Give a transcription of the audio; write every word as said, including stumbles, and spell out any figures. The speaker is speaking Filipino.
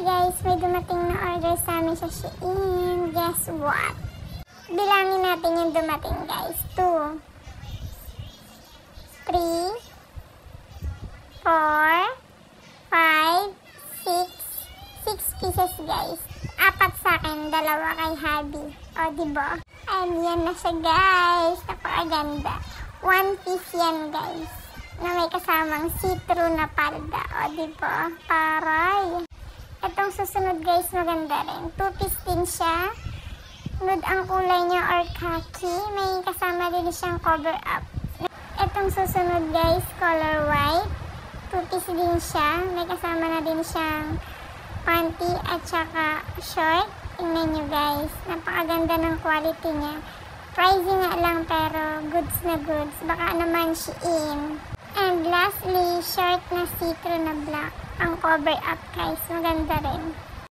guys, may dumating na order sa amin sa Shein. Guess what? Bilangin natin yung dumating guys. two, three, four, five, six, six pieces guys. Apat sa akin, dalawa kay Habi. O, diba? And yan na siya guys. Napakaganda. One piece yan guys. Na may kasamang see-through na palda. O, diba? Paray. Itong susunod guys, maganda rin. Two piece din siya. Nude ang kulay niya or khaki. May kasama din siyang cover up. Itong susunod guys, color white. Two piece din siya. May kasama na din siyang panty at saka short. Tingnan nyo guys. Napakaganda ng quality niya. Pricey nga lang pero goods na goods. Baka naman Shein. And lastly, short na see-through na black. Ang cover up guys. Maganda rin.